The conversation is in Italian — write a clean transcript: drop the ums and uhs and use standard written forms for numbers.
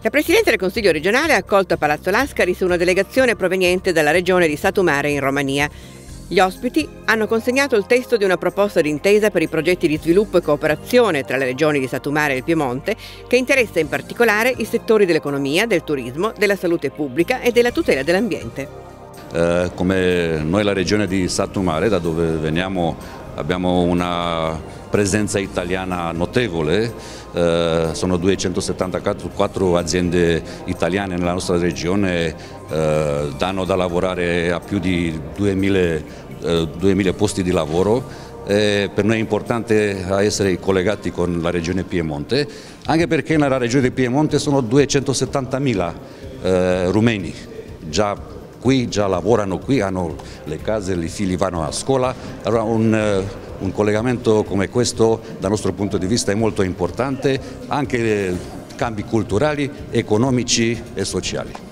La Presidente del Consiglio regionale ha accolto a Palazzo Lascaris una delegazione proveniente dalla regione di Satu Mare in Romania. Gli ospiti hanno consegnato il testo di una proposta d'intesa per i progetti di sviluppo e cooperazione tra le regioni di Satu Mare e il Piemonte, che interessa in particolare i settori dell'economia, del turismo, della salute pubblica e della tutela dell'ambiente. Come noi la regione di Satu Mare, da dove veniamo, abbiamo una presenza italiana notevole, sono 274 aziende italiane nella nostra regione, danno da lavorare a più di 2000 posti di lavoro. Per noi è importante essere collegati con la regione Piemonte, anche perché nella regione Piemonte sono 270.000 rumeni, già lavorano qui, hanno le case, i figli vanno a scuola. Allora un collegamento come questo dal nostro punto di vista è molto importante, anche cambi culturali, economici e sociali.